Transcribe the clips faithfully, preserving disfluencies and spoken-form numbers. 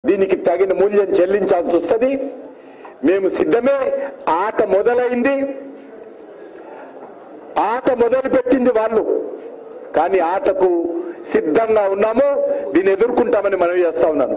దీనికి తగిన మూల్యం చెల్లించాల్సి వస్తది. మేము సిద్ధమే. ఆట మొదలైంది, ఆట మొదలు పెట్టింది వాళ్ళు, కానీ ఆటకు సిద్ధంగా ఉన్నాము. దీన్ని ఎదుర్కొంటామని మనవి చేస్తా ఉన్నాను.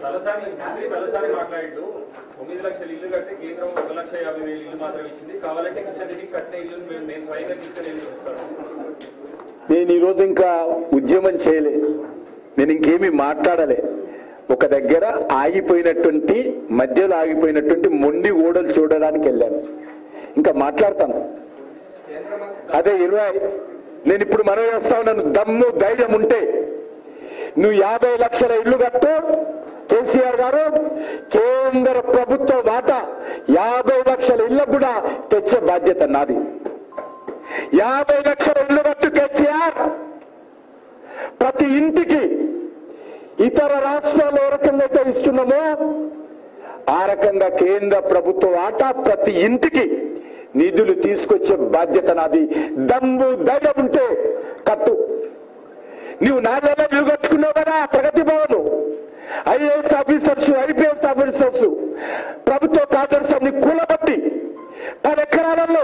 తొమ్మిది లక్షల ఇల్లు కట్టి కేంద్రం ఒక లక్ష యాభై వేలు ఇల్లు మాత్రం ఇచ్చింది. కావాలంటే కిషన్ రెడ్డికి కట్టిన ఇల్లు నేను స్వయంగా తీసుకుని చూస్తాను. నేను ఈరోజు ఇంకా ఉద్యమం చేయలే, నేను ఇంకేమీ మాట్లాడలే. ఒక దగ్గర ఆగిపోయినటువంటి మధ్యలో ఆగిపోయినటువంటి మొండి ఓడలు చూడడానికి వెళ్ళాను. ఇంకా మాట్లాడతాను. అదే ఇరవై నేను ఇప్పుడు మనవి చేస్తా ఉన్నాను. దమ్ము ధైర్యం ఉంటే నువ్వు యాభై లక్షల ఇల్లు కట్టు. కేసీఆర్ గారు కేంద్ర ప్రభుత్వ వాటా యాభై లక్షల ఇళ్లకు కూడా తెచ్చే బాధ్యత నాది. యాభై లక్షల ఇల్లు కట్టు కేసీఆర్. ప్రతి ఇంటికి ఇతర రాష్ట్రాలు ఏ రకంగా అయితే ఇస్తున్నామో ఆ రకంగా కేంద్ర ప్రభుత్వ వాటా ప్రతి ఇంటికి నిధులు తీసుకొచ్చే బాధ్యత నాది. దమ్ము ధైర్యం ఉంటే కట్టు. నువ్వు నాలుగేళ్ళ ఇల్లు కట్టుకున్నావు కదా Pragati Bhavan. IAS officers, IPS officers, ప్రభుత్వ కార్యదర్శి అన్ని కూలబట్టి పది ఎకరాలలో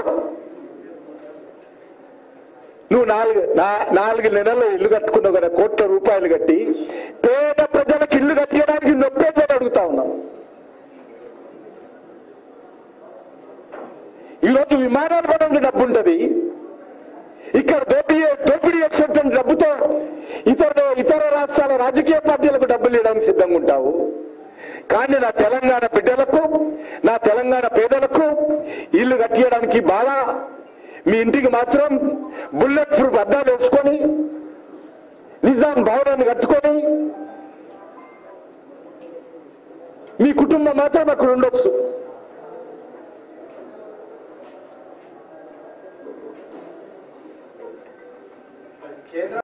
నువ్వు నాలుగు నాలుగు నెలల్లో ఇల్లు కట్టుకున్నావు కదా, కోట్ల రూపాయలు కట్టి పేద ప్రజలకు ఇల్లు కట్టడానికి నొప్పేదని అడుగుతా ఉన్నావు. ఈరోజు విమానాలు కొనండి డబ్బు ఉంటుంది, ఇక్కడ దోపిడీ దోపిడీ చేసేటువంటి డబ్బుతో ఇతర ఇతర రాష్ట్రాల రాజకీయ పార్టీలకు డబ్బులు ఇవ్వడానికి సిద్ధంగా ఉంటావు. కానీ నా తెలంగాణ బిడ్డలకు, నా తెలంగాణ పేదలకు ఇల్లు కట్టియడానికి బాగా మీ ఇంటికి మాత్రం బుల్లెట్ ప్రూఫ్ అద్దాలు వేసుకొని నిజాం భవనాన్ని కట్టుకొని మీ కుటుంబం మాత్రం అక్కడ ఉండొచ్చు.